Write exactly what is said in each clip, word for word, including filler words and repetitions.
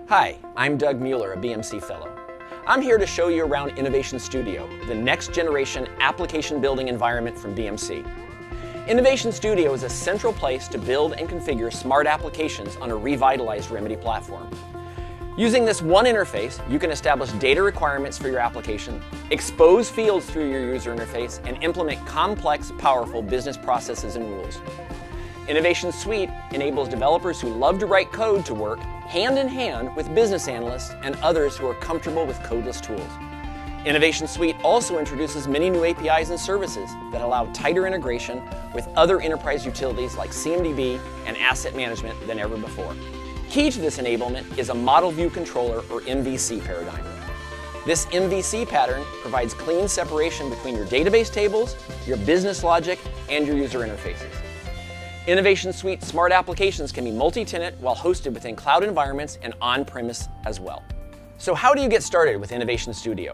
Hi, I'm Doug Mueller, a B M C Fellow. I'm here to show you around Innovation Studio, the next generation application building environment from B M C. Innovation Studio is a central place to build and configure smart applications on a revitalized Remedy platform. Using this one interface, you can establish data requirements for your application, expose fields through your user interface, and implement complex, powerful business processes and rules. Innovation Suite enables developers who love to write code to work hand in hand with business analysts and others who are comfortable with codeless tools. Innovation Suite also introduces many new A P Is and services that allow tighter integration with other enterprise utilities like C M D B and asset management than ever before. Key to this enablement is a Model View Controller, or M V C paradigm. This M V C pattern provides clean separation between your database tables, your business logic, and your user interfaces. Innovation Suite smart applications can be multi-tenant while hosted within cloud environments and on-premise as well. So how do you get started with Innovation Studio?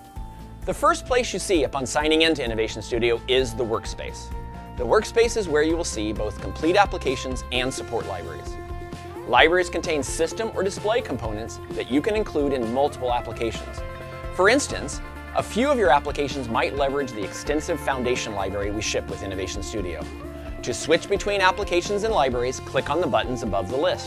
The first place you see upon signing into Innovation Studio is the Workspace. The Workspace is where you will see both complete applications and support libraries. Libraries contain system or display components that you can include in multiple applications. For instance, a few of your applications might leverage the extensive foundation library we ship with Innovation Studio. To switch between applications and libraries, click on the buttons above the list.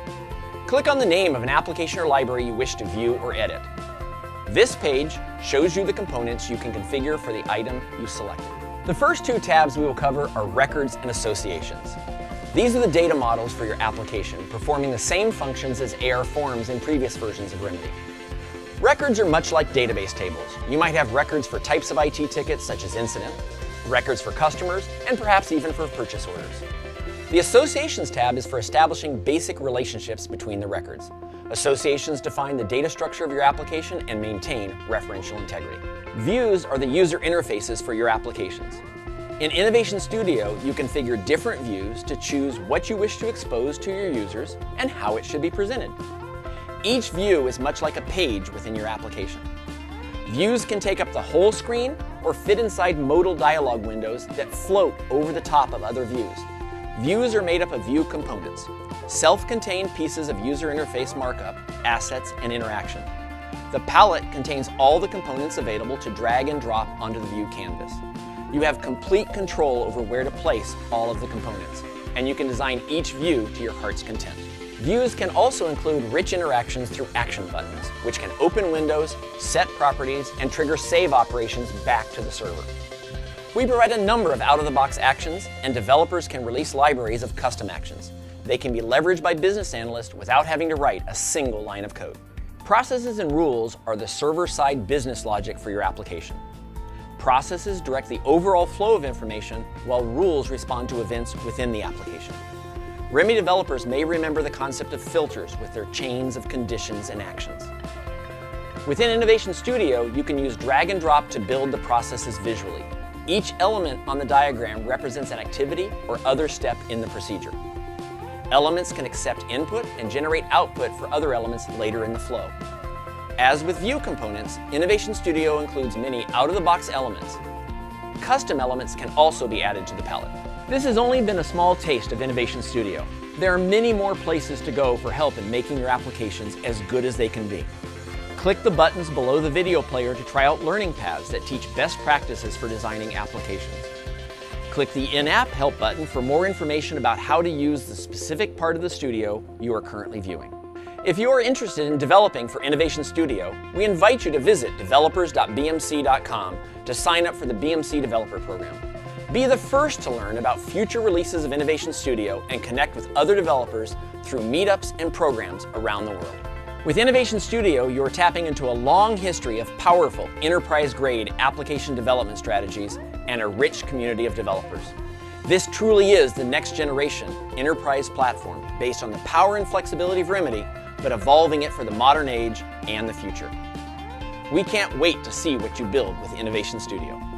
Click on the name of an application or library you wish to view or edit. This page shows you the components you can configure for the item you selected. The first two tabs we will cover are Records and Associations. These are the data models for your application, performing the same functions as A R forms in previous versions of Remedy. Records are much like database tables. You might have records for types of I T tickets such as incident, records for customers, and perhaps even for purchase orders. The Associations tab is for establishing basic relationships between the records. Associations define the data structure of your application and maintain referential integrity. Views are the user interfaces for your applications. In Innovation Studio, you configure different views to choose what you wish to expose to your users and how it should be presented. Each view is much like a page within your application. Views can take up the whole screen or fit inside modal dialog windows that float over the top of other views. Views are made up of view components, self-contained pieces of user interface markup, assets, and interaction. The palette contains all the components available to drag and drop onto the view canvas. You have complete control over where to place all of the components, and you can design each view to your heart's content. Views can also include rich interactions through action buttons, which can open windows, set properties, and trigger save operations back to the server. We provide a number of out-of-the-box actions, and developers can release libraries of custom actions. They can be leveraged by business analysts without having to write a single line of code. Processes and rules are the server-side business logic for your application. Processes direct the overall flow of information, while rules respond to events within the application. Remedy developers may remember the concept of filters with their chains of conditions and actions. Within Innovation Studio, you can use drag and drop to build the processes visually. Each element on the diagram represents an activity or other step in the procedure. Elements can accept input and generate output for other elements later in the flow. As with view components, Innovation Studio includes many out-of-the-box elements. Custom elements can also be added to the palette. This has only been a small taste of Innovation Studio. There are many more places to go for help in making your applications as good as they can be. Click the buttons below the video player to try out learning paths that teach best practices for designing applications. Click the in-app help button for more information about how to use the specific part of the studio you are currently viewing. If you are interested in developing for Innovation Studio, we invite you to visit developers dot B M C dot com to sign up for the B M C Developer Program. Be the first to learn about future releases of Innovation Studio and connect with other developers through meetups and programs around the world. With Innovation Studio, you are tapping into a long history of powerful, enterprise-grade application development strategies and a rich community of developers. This truly is the next generation enterprise platform based on the power and flexibility of Remedy, but evolving it for the modern age and the future. We can't wait to see what you build with Innovation Studio.